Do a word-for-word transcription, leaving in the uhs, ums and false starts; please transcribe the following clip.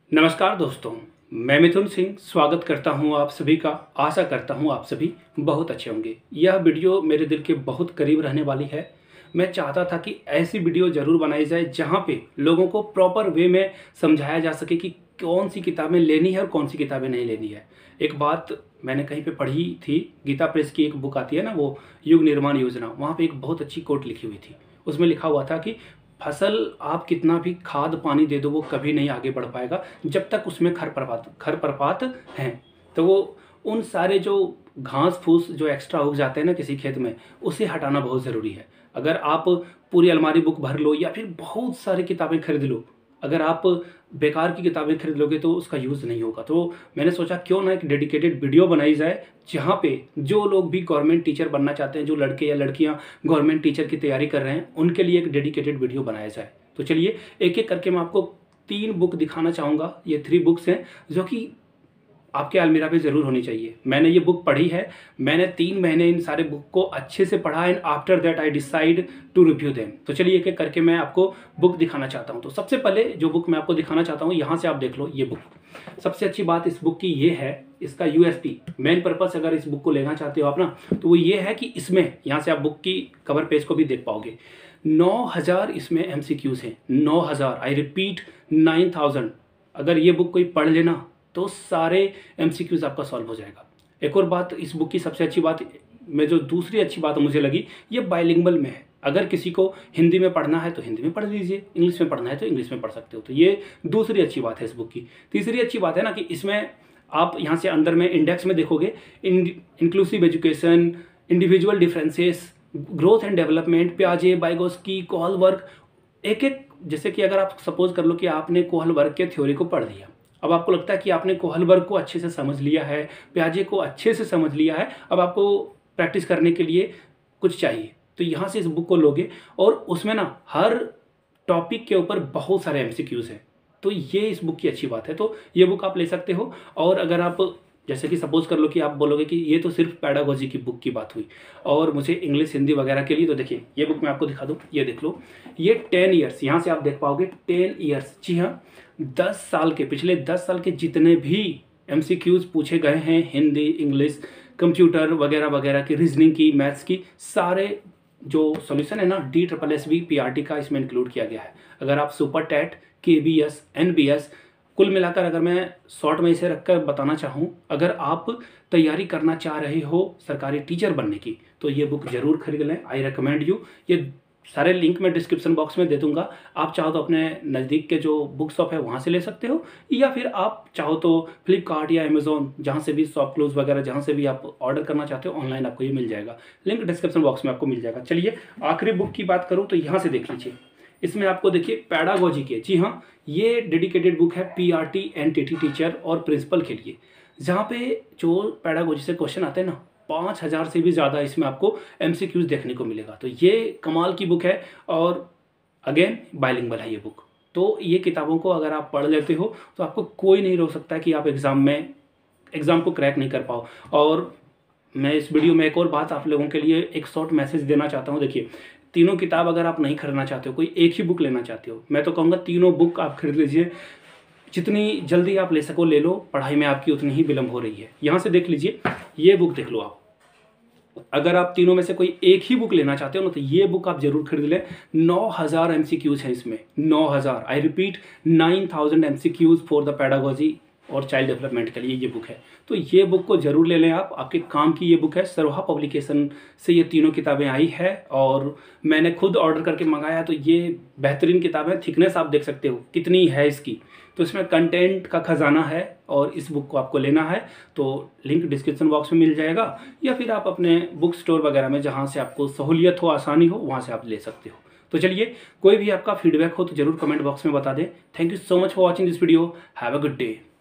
नमस्कार दोस्तों, मैं मिथुन सिंह स्वागत करता हूं आप सभी का। आशा करता हूं आप सभी बहुत अच्छे होंगे। यह वीडियो मेरे दिल के बहुत करीब रहने वाली है। मैं चाहता था कि ऐसी वीडियो ज़रूर बनाई जाए जहां पे लोगों को प्रॉपर वे में समझाया जा सके कि कौन सी किताबें लेनी है और कौन सी किताबें नहीं लेनी है। एक बात मैंने कहीं पे पढ़ी थी, गीता प्रेस की एक बुक आती है ना, वो युग निर्माण योजना, वहाँ पे एक बहुत अच्छी कोट लिखी हुई थी। उसमें लिखा हुआ था कि फसल आप कितना भी खाद पानी दे दो वो कभी नहीं आगे बढ़ पाएगा जब तक उसमें खरपतवार खरपतवार हैं। तो वो उन सारे जो घास फूस जो एक्स्ट्रा उग जाते हैं ना किसी खेत में, उसे हटाना बहुत ज़रूरी है। अगर आप पूरी अलमारी बुक भर लो या फिर बहुत सारी किताबें खरीद लो, अगर आप बेकार की किताबें खरीद लोगे तो उसका यूज़ नहीं होगा। तो मैंने सोचा क्यों ना एक डेडिकेटेड वीडियो बनाई जाए जहाँ पे जो लोग भी गवर्नमेंट टीचर बनना चाहते हैं, जो लड़के या लड़कियाँ गवर्नमेंट टीचर की तैयारी कर रहे हैं, उनके लिए एक डेडिकेटेड वीडियो बनाया जाए। तो चलिए एक एक करके मैं आपको तीन बुक दिखाना चाहूँगा। ये थ्री बुक्स हैं जो कि आपके अलमीरा पे ज़रूर होनी चाहिए। मैंने ये बुक पढ़ी है, मैंने तीन महीने इन सारे बुक को अच्छे से पढ़ा and after that I decide to review them. तो चलिए एक एक करके मैं आपको बुक दिखाना चाहता हूँ। तो सबसे पहले जो बुक मैं आपको दिखाना चाहता हूँ, यहाँ से आप देख लो ये बुक। सबसे अच्छी बात इस बुक की ये है, इसका यूएसपी मेन पर्पस अगर इस बुक को लेना चाहते हो आप ना, तो वो ये है कि इसमें यहाँ से आप बुक की कवर पेज को भी देख पाओगे। नौ हज़ार इसमें एम सी क्यूज़ हैं, नौ हज़ार, आई रिपीट नाइन थाउजेंड। अगर ये बुक कोई पढ़ लेना तो सारे एमसीक्यूज आपका सॉल्व हो जाएगा। एक और बात इस बुक की सबसे अच्छी बात में, जो दूसरी अच्छी बात मुझे लगी, ये बाइलिंगुअल में है। अगर किसी को हिंदी में पढ़ना है तो हिंदी में पढ़ लीजिए, इंग्लिश में पढ़ना है तो इंग्लिश में पढ़ सकते हो। तो ये दूसरी अच्छी बात है इस बुक की। तीसरी अच्छी बात है ना कि इसमें आप यहाँ से अंदर में इंडेक्स में देखोगे, inclusive education, individual differences, growth and development, पियाजे, वाइगोस्की, कोहलबर्ग, एक एक, जैसे कि अगर आप सपोज कर लो कि आपने कोहलबर्ग के थ्योरी को पढ़ लिया, अब आपको लगता है कि आपने कोहलबर्ग को अच्छे से समझ लिया है, पियाजे को अच्छे से समझ लिया है, अब आपको प्रैक्टिस करने के लिए कुछ चाहिए, तो यहाँ से इस बुक को लोगे और उसमें ना हर टॉपिक के ऊपर बहुत सारे एमसीक्यूज हैं। तो ये इस बुक की अच्छी बात है। तो ये बुक आप ले सकते हो। और अगर आप जैसे कि सपोज कर लो कि आप बोलोगे कि ये तो सिर्फ पैडागोजी की बुक की बात हुई और मुझे इंग्लिश हिंदी वगैरह के लिए, तो देखिए ये बुक मैं आपको दिखा दूँ, ये देख लो, ये टेन ईयर्स, यहाँ से आप देख पाओगे टेन ईयर्स, जी हाँ, दस साल के, पिछले दस साल के जितने भी एमसीक्यूज पूछे गए हैं, हिंदी, इंग्लिश, कंप्यूटर वगैरह वगैरह की, रीजनिंग की, मैथ्स की, सारे जो सॉल्यूशन है ना, D triple S B P R T का इसमें इंक्लूड किया गया है। अगर आप super TET, K V S, N V S, कुल मिलाकर अगर मैं शॉर्ट में इसे रखकर बताना चाहूँ, अगर आप तैयारी करना चाह रहे हो सरकारी टीचर बनने की, तो ये बुक ज़रूर खरीद लें। I recommend you. ये सारे लिंक मैं डिस्क्रिप्शन बॉक्स में दे दूंगा। आप चाहो तो अपने नज़दीक के जो बुक शॉप है वहाँ से ले सकते हो, या फिर आप चाहो तो फ्लिपकार्ट या अमेज़ॉन, जहाँ से भी शॉप क्लूज वगैरह जहाँ से भी आप ऑर्डर करना चाहते हो, ऑनलाइन आपको ये मिल जाएगा। लिंक डिस्क्रिप्शन बॉक्स में आपको मिल जाएगा। चलिए आखिरी बुक की बात करूँ तो यहाँ से देख लीजिए, इसमें आपको देखिए पैडागोजी के, जी हाँ, ये डेडिकेटेड बुक है पीआरटी एनटीटी टीचर और प्रिंसिपल के लिए, जहाँ पे जो पैडागोजी से क्वेश्चन आते हैं ना, पाँच हज़ार से भी ज़्यादा इसमें आपको एमसीक्यूज देखने को मिलेगा। तो ये कमाल की बुक है और अगेन बाइलिंगुअल है ये बुक। तो ये किताबों को अगर आप पढ़ लेते हो तो आपको कोई नहीं रोक सकता कि आप एग्ज़ाम में एग्ज़ाम को क्रैक नहीं कर पाओ। और मैं इस वीडियो में एक और बात आप लोगों के लिए एक शॉर्ट मैसेज देना चाहता हूँ। देखिए, तीनों किताब अगर आप नहीं खरीदना चाहते हो, कोई एक ही बुक लेना चाहते हो, मैं तो कहूँगा तीनों बुक आप खरीद लीजिए। जितनी जल्दी आप ले सको ले लो, पढ़ाई में आपकी उतनी ही विलम्ब हो रही है। यहाँ से देख लीजिए, ये बुक देख लो आप। अगर आप तीनों में से कोई एक ही बुक लेना चाहते हो ना, तो ये बुक आप जरूर खरीद लें। नौ हज़ार एमसीक्यूज हैं इसमें, नौ हज़ार, I repeat nine thousand MCQs for the pedagogy और चाइल्ड डेवलपमेंट के लिए ये बुक है। तो ये बुक को जरूर ले लें आप, आपके काम की ये बुक है। सरोहा पब्लिकेशन से ये तीनों किताबें आई है और मैंने खुद ऑर्डर करके मंगाया, तो ये बेहतरीन किताब है। थिकनेस आप देख सकते हो कितनी है इसकी, तो इसमें कंटेंट का खजाना है और इस बुक को आपको लेना है तो लिंक डिस्क्रिप्शन बॉक्स में मिल जाएगा, या फिर आप अपने बुक स्टोर वगैरह में जहाँ से आपको सहूलियत हो, आसानी हो, वहाँ से आप ले सकते हो। तो चलिए, कोई भी आपका फीडबैक हो तो जरूर कमेंट बॉक्स में बता दें। Thank you so much for watching this video. Have a good day.